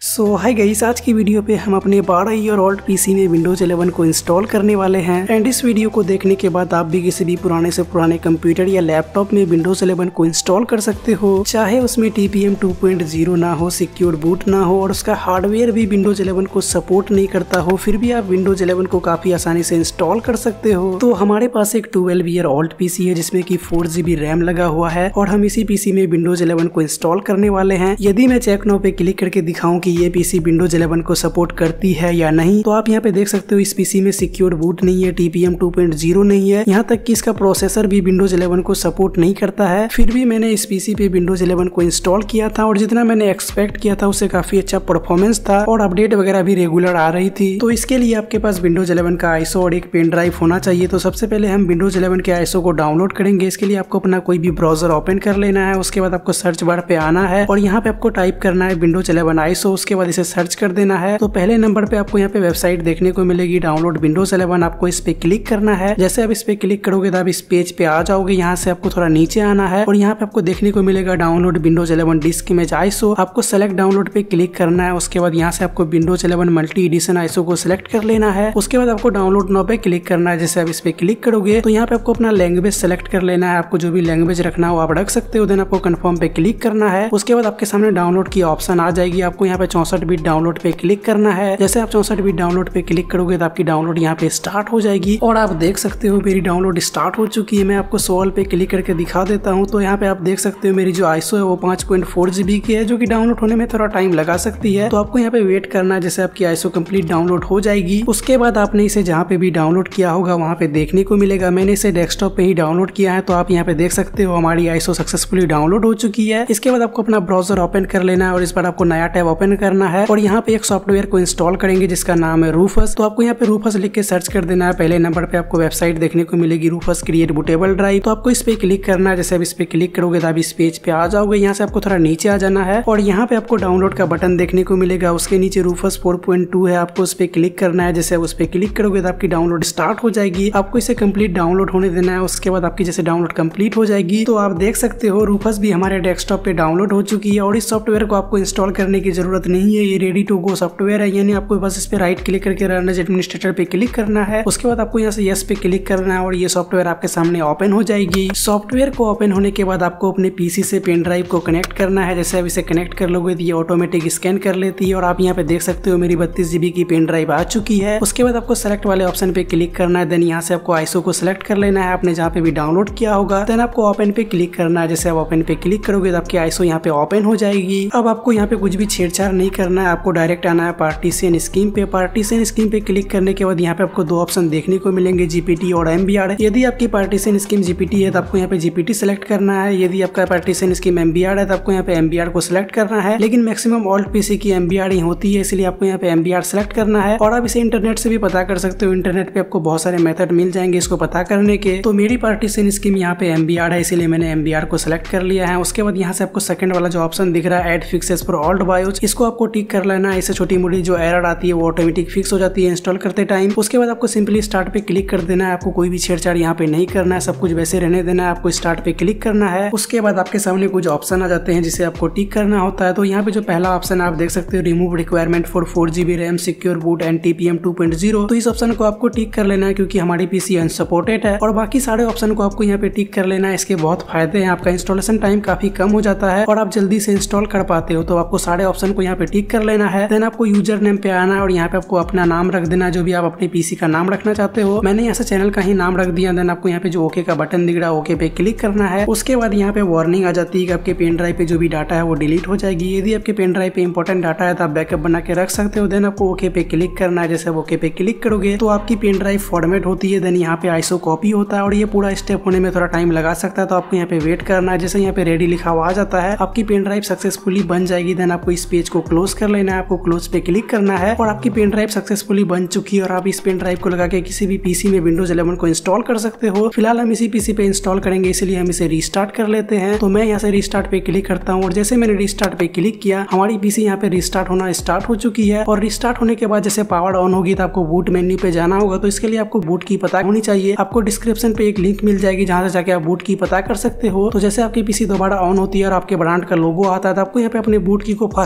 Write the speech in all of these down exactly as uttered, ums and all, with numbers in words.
सो hi guys, आज की video पे हम अपने बारह ईयर ओल्ड पीसी में विंडोज इलेवन को इंस्टॉल करने वाले हैं। एंड इस वीडियो को देखने के बाद आप भी किसी भी पुराने से पुराने कंप्यूटर या लैपटॉप में विंडोज इलेवन को इंस्टॉल कर सकते हो, चाहे उसमें T P M two point zero ना हो, सिक्योर बूट ना हो और उसका हार्डवेयर भी विंडोज इलेवन को सपोर्ट नहीं करता हो, फिर भी आप विंडोज इलेवन को काफी आसानी से इंस्टॉल कर सकते हो। तो हमारे पास एक ट्वेल्व ईयर ओल्ड पीसी है जिसमें की फोर जीबी रैम लगा हुआ है और हम इसी पीसी में विंडोज इलेवन को इंस्टॉल करने वाले हैं। यदि मैं चेक नाउ पे क्लिक करके दिखाऊं कि ये पीसी विंडोज इलेवन को सपोर्ट करती है या नहीं, तो आप यहाँ पे देख सकते हो इस पीसी में सिक्योर बूट नहीं है, T P M two point zero नहीं है, यहाँ तक कि इसका प्रोसेसर भी विंडोज इलेवन को सपोर्ट नहीं करता है। फिर भी मैंने इस पीसी पे विंडोज इलेवन को इंस्टॉल किया था और जितना मैंने एक्सपेक्ट किया था उससे काफी अच्छा परफॉर्मेंस था और अपडेट वगैरह भी रेगुलर आ रही थी। तो इसके लिए आपके पास विंडोज इलेवन का आईएसओ और एक पेन ड्राइव होना चाहिए। तो सबसे पहले हम विंडोज इलेवन के आईएसओ को डाउनलोड करेंगे। इसके लिए आपको अपना कोई भी ब्राउजर ओपन कर लेना है, उसके बाद आपको सर्च बार पे आना है और यहाँ पे आपको टाइप करना है विंडोज इलेवन आईएसओ, उसके बाद इसे सर्च कर देना है। तो पहले नंबर पे आपको यहाँ पे वेबसाइट देखने को मिलेगी डाउनलोड विंडोज इलेवन, आपको इस पे क्लिक करना है। जैसे आप इस पे क्लिक करोगे तो आप इस पेज पे आ जाओगे। यहाँ से आपको थोड़ा नीचे आना है और यहाँ पे आपको देखने को मिलेगा download Windows eleven disk image ISO, आपको सेलेक्ट डाउनलोड पे क्लिक करना है। उसके बाद यहाँ से आपको Windows eleven multi edition ISO को सिलेक्ट कर लेना है। उसके बाद आपको डाउनलोड नाउ पे क्लिक करना है। जैसे आप इस पे क्लिक करोगे तो यहाँ पे आपको अपना लैंग्वेज सेलेक्ट कर लेना है, आपको जो भी लैंग्वेज रखना हो आप रख सकते हो। देन आपको कंफर्म पे क्लिक करना है। उसके बाद आपके सामने डाउनलोड की ऑप्शन आ जाएगी, आपको यहाँ पे चौसठ बिट डाउनलोड पे क्लिक करना है। जैसे आप चौसठ बिट डाउनलोड पे क्लिक करोगे तो आपकी डाउनलोड यहाँ पे स्टार्ट हो जाएगी और आप देख सकते हो मेरी डाउनलोड स्टार्ट हो चुकी है। मैं आपको सोल पे क्लिक करके दिखा देता हूँ। तो यहाँ पे आप देख सकते हो मेरी जो आईएसओ है वो पाँच पॉइंट फोर जीबी की है, जो कि डाउनलोड होने में थोड़ा टाइम लगा सकती है। तो आपको यहाँ पे वेट करना है, जैसे आपकी आईएसओ कंप्लीट डाउनलोड हो जाएगी। उसके बाद आपने इसे जहाँ पे भी डाउनलोड किया होगा वहाँ पे देखने को मिलेगा। मैंने इसे डेस्कटॉप पे ही डाउनलोड किया है, तो आप यहाँ पे देख सकते हो हमारी आईएसओ सक्सेसफुली डाउनलोड हो चुकी है। इसके बाद आपको अपना ब्राउजर ओपन कर लेना है और इस बार आपको नया टैब ओपन करना है और यहाँ पे एक सॉफ्टवेयर को इंस्टॉल करेंगे जिसका नाम है रूफस। तो आपको यहाँ पे रूफस लिख के सर्च कर देना है। पहले नंबर पे आपको वेबसाइट देखने को मिलेगी रूफस क्रिएट बूटेबल ड्राइव, तो आपको इस पे क्लिक करना है। जैसे आप इस पे क्लिक करोगे तो आप इस पेज पे आ जाओगे। यहाँ से आपको थोड़ा नीचे आ जाना है और यहाँ पे आपको डाउनलोड का बटन देखने को मिलेगा, उसके नीचे रूफस फोर पॉइंट टू है, आपको उस पे क्लिक करना है। जैसे आप उस पे क्लिक करोगे तो आपकी डाउनलोड स्टार्ट हो जाएगी, आपको इसे कंप्लीट डाउनलोड होने देना है। उसके बाद आपकी जैसे डाउनलोड कंप्लीट हो जाएगी तो आप देख सकते हो रूफस भी हमारे डेस्कटॉप पे डाउनलोड हो चुकी है और इस सॉफ्टवेयर को आपको इंस्टॉल करने की जरूरत नहीं है, ये रेडी टू गो सॉफ्टवेयर है। यानी आपको बस इस पे राइट क्लिक करके रन एज एडमिनिस्ट्रेटर पे क्लिक करना है। उसके बाद आपको यहाँ से यस पे क्लिक करना है और ये सॉफ्टवेयर आपके सामने ओपन हो जाएगी। सॉफ्टवेयर को ओपन होने के बाद आपको अपने पीसी से पेन ड्राइव को कनेक्ट करना है। जैसे आप इसे कनेक्ट कर लोगे तो ये ऑटोमेटिक स्कैन कर लेती है और आप यहाँ पे देख सकते हो मेरी बत्तीस जीबी की पेन ड्राइव आ चुकी है। उसके बाद आपको सेलेक्ट वाले ऑप्शन पे क्लिक करना है। देन यहाँ से आपको आईएसओ को सिलेक्ट कर लेना है आपने जहाँ पे भी डाउनलोड किया होगा। देन आपको ओपन पे क्लिक करना है। जैसे आप ओपन पे क्लिक करोगे तो आपकी आईएसओ यहाँ पे ओपन हो जाएगी। अब आपको यहाँ पे कुछ भी छेड़छाड़ नहीं करना है, आपको डायरेक्ट आना है पार्टीशन स्कीम पे। पार्टीशन स्कीम पे क्लिक करने के बाद यहाँ पे आपको दो ऑप्शन देखने को मिलेंगे, जीपीटी और एमबीआर। यदि आपकी पार्टीशन स्कीम जीपीटी है तो आपको यहाँ पे जीपीटी सेलेक्ट करना है। यदि आपका पार्टीशन स्कीम एमबीआर है तो आपको यहाँ पे एमबीआर को सिलेक्ट करना है। लेकिन मैक्सिमम ओल्ड पीसी की एमबीआर ही होती है, इसलिए आपको यहाँ पे एमबीआर सेलेक्ट करना है। और आप इसे इंटरनेट से भी पता कर सकते हो, इंटरनेट पे आपको बहुत सारे मेथड मिल जाएंगे इसको पता करने के। तो मेरी पार्टीशन स्कीम यहाँ पे एमबीआर है, इसीलिए मैंने एमबीआर को सिलेक्ट कर लिया है। उसके बाद यहाँ से आपको सेकंड वाला जो ऑप्शन दिख रहा है add fixes for old BIOS, इसको आपको टिक कर लेना है। इससे छोटी मोटी जो एरर आती है वो ऑटोमेटिक फिक्स हो जाती है इंस्टॉल करते टाइम। उसके बाद आपको सिंपली स्टार्ट पे क्लिक कर देना है, आपको कोई भी छेड़छाड़ यहाँ पे नहीं करना है, सब कुछ वैसे रहने देना है। आपको स्टार्ट पे क्लिक करना है। उसके बाद आपके सामने कुछ ऑप्शन आ जाते हैं जिसे आपको टिक करना होता है। तो यहाँ पे जो पहला ऑप्शन आप देख सकते हो remove requirement for four GB RAM, secure boot and T P M two point zero, तो इस ऑप्शन को आपको टिक कर लेना है क्योंकि हमारी पीसी अनसपोर्टेड है। और बाकी सारे ऑप्शन को आपको यहाँ पे टिक कर लेना है। इसके बहुत फायदे हैं, आपका इंस्टॉलेशन टाइम काफी कम हो जाता है और आप जल्दी से इंस्टॉल कर पाते हो। तो आपको सारे ऑप्शन को यहाँ पे टिक कर लेना है। देन आपको यूजर नेम पे आना है और यहाँ पे आपको अपना नाम रख देना, जो भी आप अपने पीसी का नाम रखना चाहते हो। मैंने यहाँ से चैनल का ही नाम रख दिया। देन आपको यहाँ पे जो ओके का बटन दिख रहा है ओके पे क्लिक करना है। उसके बाद यहाँ पे वार्निंग आ जाती है कि आपके पेन ड्राइव पे जो भी डाटा है वो डिलीट हो जाएगी। यदि आपके पेन ड्राइव पे इंपॉर्टेंट डाटा है तो आप बैकअप बना के रख सकते हो। देन आपको ओके पे क्लिक करना है। जैसे ओके पे क्लिक करोगे तो आपकी पेन ड्राइव फॉर्मेट होती है। देन यहाँ पे आईएसओ कॉपी होता है और ये पूरा स्टेप होने में थोड़ा टाइम लगा सकता है, तो आपको यहाँ पे वेट करना है। जैसे यहाँ पे रेडी लिखा हुआ आ जाता है आपकी पेन ड्राइव सक्सेसफुली बन जाएगी। देन आपको इस पेज को क्लोज कर लेना है, आपको क्लोज पे क्लिक करना है और आपकी पेन ड्राइव सक्सेसफुली बन चुकी है और आप इस पेन ड्राइव को लगा के किसी भी पीसी में विंडोज इलेवन को इंस्टॉल कर सकते हो। फिलहाल हम इसी पीसी पे इंस्टॉल करेंगे, इसलिए हम इसे रीस्टार्ट कर लेते हैं। तो मैं यहाँ से रीस्टार्ट पे क्लिक करता हूँ और जैसे मैंने रीस्टार्ट पे क्लिक किया हमारी पीसी यहाँ पे रीस्टार्ट होना स्टार्ट हो चुकी है। और रीस्टार्ट होने के बाद जैसे पावर ऑन होगी तो आपको बूट मेन्यू पे जाना होगा। तो इसके लिए आपको बूट की पता होनी चाहिए। आपको डिस्क्रिप्शन पे एक लिंक मिल जाएगी जहाँ से जाके आप बूट की पता कर सकते हो। तो जैसे आपकी पीसी दोबारा ऑन होती है और आपके ब्रांड का लोगो आता है तो आपको यहाँ पे अपने बूट की को फास्टली तीन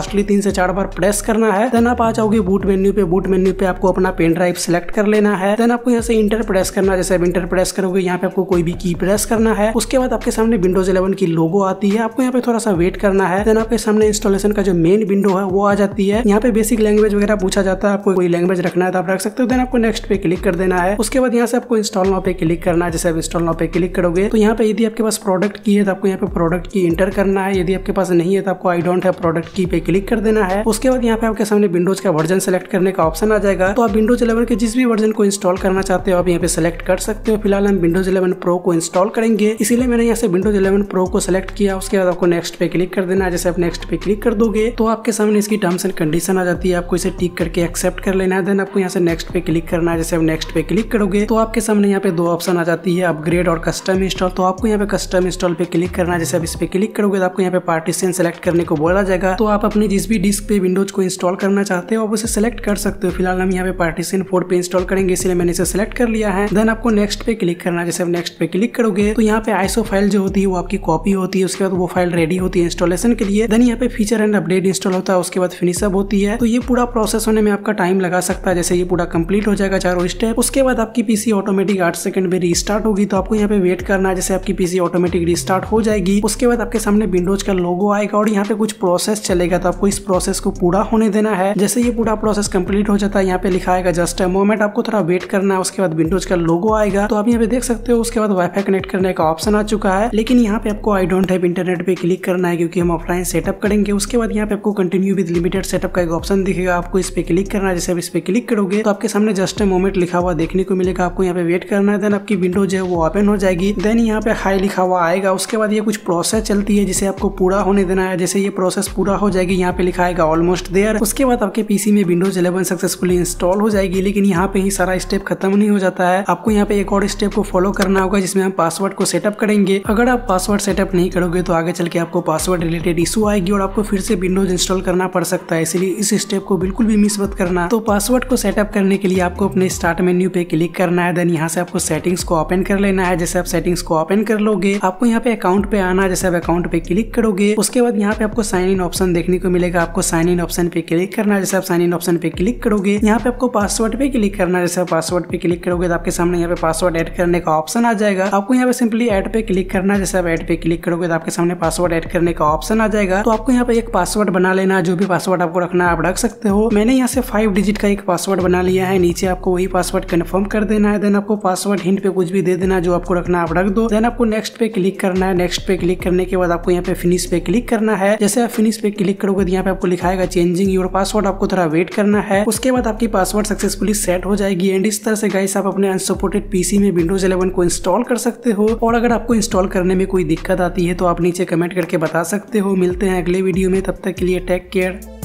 से चार बार प्रेस करना है। देन आप आ जाओगे बूट मेन्यू पे। बूट मेन्यू पे आपको अपना पेन ड्राइव सिलेक्ट कर लेना है। देन आपको यहाँ से इंटर प्रेस करना है। जैसे आप इंटर प्रेस करोगे यहाँ पे आपको कोई भी की प्रेस करना है। उसके बाद आपके सामने विंडोज इलेवन की लोगो आती है। आपको यहाँ पे थोड़ा सा वेट करना है। देन आपके सामने इंस्टॉलेशन का जो मेन विंडो है वो आ जाती है। यहाँ पे बेसिक लैंग्वेज वगैरह पूछा जाता है, आपको कोई लैंग्वेज रखना है तो आप रख सकते हो। देन आपको नेक्स्ट पे क्लिक कर देना है। उसके बाद यहाँ से आपको इंस्टॉल नाउ पे क्लिक करना है। जैसे आप इंस्टॉल नाउ पे क्लिक करोगे तो यहाँ पे यदि आपके पास प्रोडक्ट की है तो आपको यहाँ पे प्रोडक्ट की इंटर करना है। यदि आपके पास नहीं है तो आपको आई डोंट हैव प्रोडक्ट की पे क्लिक कर देना है। उसके बाद यहाँ पे आपके सामने विंडोज का वर्जन सेलेक्ट करने का ऑप्शन आ जाएगा। तो आप विंडोज इलेवन के जिस भी वर्जन को इंस्टॉल करना चाहते हो आप यहाँ पे सेलेक्ट कर सकते हो। फिलहाल हम विंडोज इलेवन प्रो को इंस्टॉल करेंगे, इसीलिए मैंने यहाँ से विंडोज इलेवन प्रो को सेलेक्ट किया। उसके बाद आपको नेक्स्ट पे क्लिक कर देना है। जैसे आप नेक्स्ट पे क्लिक कर दोगे तो आपके सामने इसकी टर्म्स एंड कंडीशन आ जाती है। आपको इसे टिक करके एक्सेप्ट कर लेना है। देन आपको यहाँ से नेक्स्ट पे क्लिक करना है। जैसे आप नेक्स्ट पे क्लिक करोगे तो आपके सामने यहाँ पे दो ऑप्शन आ जाती है, अपग्रेड और कस्टम इंस्टॉल। तो आपको यहाँ पे कस्टम इंस्टॉल पे क्लिक करना है। जैसे आप इस पे क्लिक करोगे तो आपको यहाँ पे पार्टीशन सेलेक्ट करने को बोला जाएगा। तो आप अपने जिस भी डिस्क पे विंडोज को इंस्टॉल करना चाहते हो आप उसे सेलेक्ट कर सकते हो। फिलहाल हम यहाँ पे पार्टीशन फोर पे इंस्टॉल करेंगे, इसलिए मैंने इसे सेलेक्ट कर लिया है। देन आपको नेक्स्ट पे क्लिक करना है। जैसे आप नेक्स्ट पे क्लिक करोगे तो यहाँ पे आईएसओ फाइल जो होती है वो आपकी कॉपी होती है। उसके बाद वो फाइल रेडी होती है इंस्टॉलेशन के लिए। देन यहाँ pay feature and update install होता है, उसके बाद फिनिश अप होती है। तो ये पूरा प्रोसेस होने में आपका टाइम लगा सकता है। जैसे ये पूरा कंप्लीट हो जाएगा चारों स्टेप, उसके बाद आपकी पीसी ऑटोमेटिक आठ सेकंड में रीस्टार्ट होगी। तो आपको यहाँ पे वेट करना है। जैसे आपकी पीसी ऑटोमेटिक रीस्टार्ट हो जाएगी उसके बाद आपके सामने विंडोज का लोगो आएगा और यहाँ पे कुछ प्रोसेस चलेगा। तो आपको इस प्रोसेस को पूरा होने देना है। जैसे ये पूरा प्रोसेस कंप्लीट हो जाता है यहाँ पे लिखा आएगा जस्ट अ मोमेंट, आपको थोड़ा वेट करना है। उसके बाद विंडोज का लोगो आएगा तो आप यहाँ पे देख सकते हो। उसके बाद वाईफाई कनेक्ट करने का ऑप्शन आ चुका है, लेकिन यहाँ पे आपको आई डोंट हैव इंटरनेट पे क्लिक करना है क्योंकि हम ऑफलाइन सेटअप करेंगे। उसके बाद यहाँ पे आपको कंटिन्यू विद लिमिटेड सेटअप का एक ऑप्शन दिखेगा, आपको इस पे क्लिक करना है। जैसे आप इस पे क्लिक करोगे तो आपके सामने जस्ट अ मोमेंट लिखा हुआ देखने को मिलेगा। आपको यहाँ पे वेट करना है। देन आपकी विंडोज है वो ओपन हो जाएगी। देन यहाँ पे हाई लिखा हुआ आएगा। उसके बाद ये कुछ प्रोसेस चलती है जिसे आपको पूरा होने देना है। जैसे ये प्रोसेस पूरा हो जाएगी यहाँ पे लिखा आएगा ऑलमोस्ट देयर। उसके बाद आपके पीसी में विंडोज इलेवन सक्सेसफुली इंस्टॉल हो जाएगी। लेकिन यहाँ पे ही सारा स्टेप खत्म नहीं हो जाता है, आपको यहाँ पे एक और स्टेप को फॉलो करना होगा जिसमें हम पासवर्ड को सेटअप करेंगे। अगर आप पासवर्ड सेटअप नहीं करोगे तो आगे चल के आपको पासवर्ड रिलेटेड इशू आएगी और आपको फिर से विंडोज इंस्टॉल करना पड़ सकता है, इसलिए इस स्टेप को बिल्कुल भी मिस मत करना। तो पासवर्ड को सेटअप करने के लिए आपको अपने स्टार्ट मेन्यू पे क्लिक करना है। देन यहाँ से आपको सेटिंग्स को ओपन कर लेना है। जैसे आप सेटिंग्स को ओपन कर लोगे आपको यहाँ पे अकाउंट पे आना है। जैसे आप अकाउंट पे क्लिक करोगे उसके बाद यहाँ पे आपको साइन इन ऑप्शन देखने को मिलेगा, आपको साइन इन ऑप्शन पे क्लिक करना है। जैसे आप साइन इन ऑप्शन पे क्लिक करोगे यहाँ पे आपको पासवर्ड पे क्लिक करना है। जैसे आप पासवर्ड पे क्लिक करोगे तो आपके सामने यहाँ पे पासवर्ड ऐड करने का ऑप्शन आ जाएगा। आपको यहाँ पे सिंपली ऐड पे क्लिक करना है। जैसे आप ऐड पे क्लिक करोगे तो आपके सामने पासवर्ड ऐड करने का ऑप्शन आ जाएगा। तो आपको यहाँ पे एक पासवर्ड बना लेना है, जो भी पासवर्ड आपको रखना है आप रख सकते हो। मैंने यहाँ से फाइव डिजिट का एक पासवर्ड बना लिया है। नीचे आपको वही पासवर्ड कंफर्म कर देना है। देन आपको पासवर्ड हिंट पे कुछ भी दे देना, जो आपको रखना आप रख दो। देन आपको नेक्स्ट पे क्लिक करना है। नेक्स्ट पे क्लिक करने के बाद आपको यहाँ पे फिनिश पे क्लिक करना है। जैसे आप फिनिश पे क्लिक करोगे तो यहाँ पे आपको लिखाएगा चेंजिंग योर पासवर्ड, आपको थोड़ा वेट करना है। उसके बाद आपकी पासवर्ड सक्सेसफुली सेट हो जाएगी। एंड इस तरह से गाइस आप अपने अनसपोर्टेड पीसी में विंडोज इलेवन को इंस्टॉल कर सकते हो। और अगर आपको इंस्टॉल करने में कोई दिक्कत आती है तो आप नीचे कमेंट करके बता सकते हो। मिलते हैं अगले वीडियो में, तब तक के लिए टेक केयर।